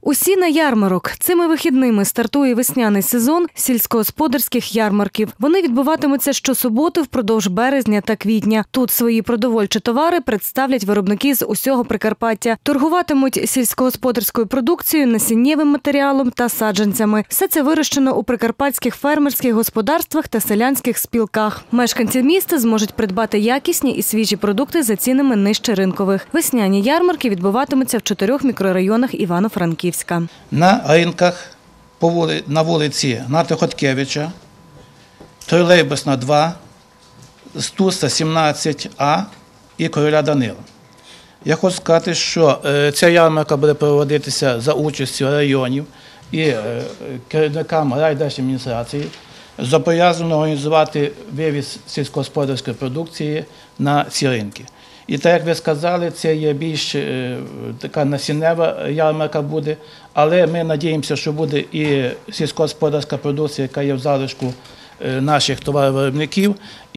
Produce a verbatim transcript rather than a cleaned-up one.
Усі на ярмарок. Цими вихідними стартує весняний сезон сільськогосподарських ярмарків. Вони відбуватимуться щосуботи впродовж березня та квітня. Тут свої продовольчі товари представлять виробники з усього Прикарпаття. Торгуватимуть сільськогосподарською продукцією, насіннєвим матеріалом та саджанцями. Все це вирощено у прикарпатських фермерських господарствах та селянських спілках. Мешканці міста зможуть придбати якісні і свіжі продукти за цінами нижче ринкових. Весняні ярмарки відбуватимуться в чотирьох мікрорайонах Івано-Франківська. На ринках на вулиці Гната Хоткевича, Тролейбусна два, Стуса сімнадцять А і Короля Данила. Я хочу сказати, що ця ярмарка буде проводитися за участю районів і керівникам райдержадміністрації. Зобов'язано організувати вивіз сільськогосподарської продукції на ці ринки. І так, як ви сказали, це є більш е, така насіннева ярмарка буде, але ми надіємося, що буде і сільськогосподарська продукція, яка є в залишку е, наших товаровиробників,